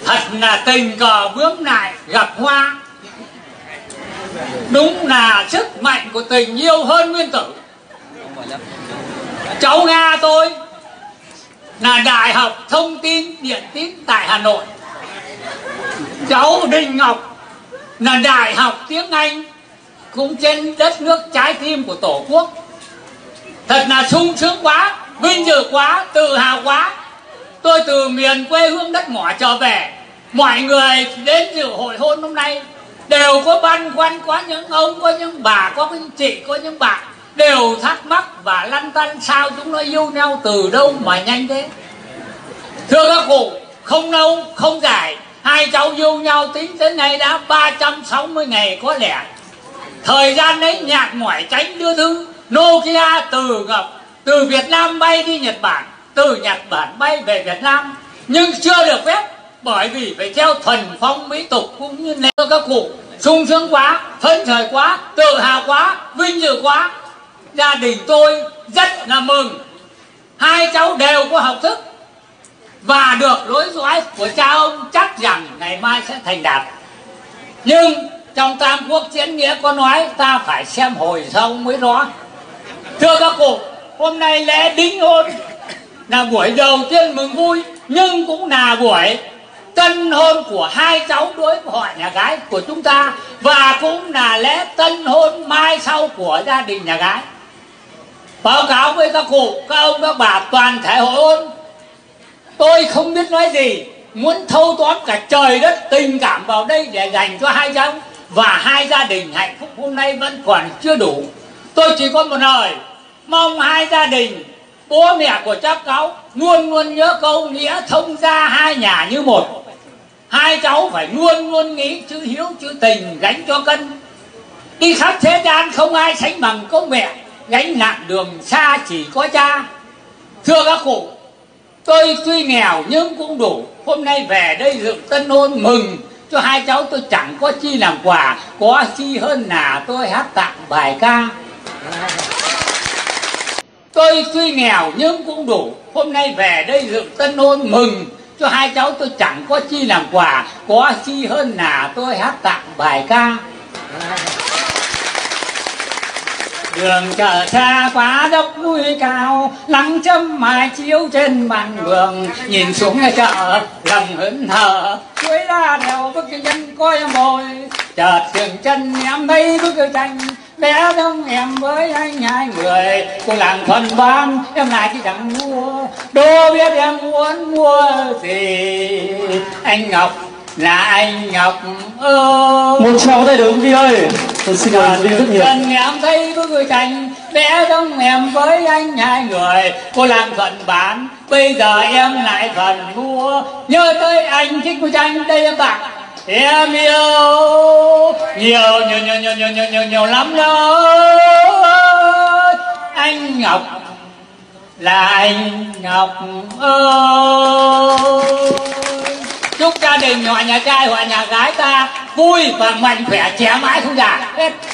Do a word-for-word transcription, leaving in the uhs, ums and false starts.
Thật là tình cờ bướm lại gặp hoa. Đúng là sức mạnh của tình yêu hơn nguyên tử. Cháu Nga tôi là Đại học Thông tin Điện tín tại Hà Nội. Cháu Đình Ngọc là Đại học Tiếng Anh cũng trên đất nước trái tim của Tổ quốc. Thật là sung sướng quá, vinh dự quá, tự hào quá. Tôi từ miền quê hương đất mỏ trở về. Mọi người đến dự hội hôn hôm nay đều có băn khoăn, có những ông, có những bà, có những chị, có những bạn đều thắc mắc và lăn tăn sao chúng nó yêu nhau từ đâu mà nhanh thế. Thưa các cụ, không lâu không dài, hai cháu yêu nhau tính đến nay đã ba trăm sáu mươi ngày có lẽ. Thời gian ấy nhạc mỏi tránh đưa thư Nokia từ ngập từ Việt Nam bay đi Nhật Bản, từ Nhật Bản bay về Việt Nam, nhưng chưa được phép bởi vì phải theo thuần phong mỹ tục cũng như nếu các cụ. Sung sướng quá, phấn khởi quá, tự hào quá, vinh dự quá. Gia đình tôi rất là mừng. Hai cháu đều có học thức và được nối dõi của cha ông, chắc rằng ngày mai sẽ thành đạt. Nhưng trong Tam Quốc Chiến Nghĩa có nói ta phải xem hồi sau mới rõ. Thưa các cụ, hôm nay lễ đính hôn là buổi đầu tiên mừng vui, nhưng cũng là buổi tân hôn của hai cháu đối với họ nhà gái của chúng ta, và cũng là lễ tân hôn mai sau của gia đình nhà gái. Báo cáo với các cụ, các ông, các bà, toàn thể hội hôn, tôi không biết nói gì, muốn thâu tóm cả trời đất tình cảm vào đây để dành cho hai cháu và hai gia đình hạnh phúc hôm nay vẫn còn chưa đủ. Tôi chỉ có một lời, mong hai gia đình, bố mẹ của các cháu luôn luôn nhớ câu nghĩa thông gia hai nhà như một. Hai cháu phải luôn luôn nghĩ chữ hiếu chữ tình gánh cho cân. Đi khắp thế gian không ai sánh bằng công mẹ, gánh nặng đường xa chỉ có cha. Thưa các cụ, tôi tuy nghèo nhưng cũng đủ. Hôm nay về đây dự tân hôn mừng cho hai cháu, tôi chẳng có chi làm quà, có chi hơn là tôi hát tặng bài ca. Tôi tuy nghèo nhưng cũng đủ. Hôm nay về đây dự tân hôn mừng cho hai cháu, tôi chẳng có chi làm quà, có chi hơn là tôi hát tặng bài ca. Đường chợ xa quá dốc núi cao, nắng châm mai chiếu trên bàn đường. Nhìn xuống chợ lòng hớn hở, chuối đa đèo bức chân coi mồi. Chợt dừng chân em thấy bức tranh bé đông em với anh hai người. Cô làng thuần bán em lại chỉ chẳng mua, đâu biết em muốn mua gì. Anh Ngọc là anh Ngọc ơi. Một tràng tay được không Vi ơi? Tôi xin cảm ơn Vi rất nhiều. Cần em thấy bức tranh bé đông em với anh hai người. Cô làm thuận bán, bây giờ em lại phần mua. Nhớ tới anh thích bức tranh, đây em tặng em yêu nhiều nhiều nhiều nhiều nhiều nhiều nhiều, nhiều lắm đó. Anh Ngọc là anh Ngọc ơi. Chúc gia đình họ nhà trai họ nhà gái ta vui và mạnh khỏe, trẻ mãi không già.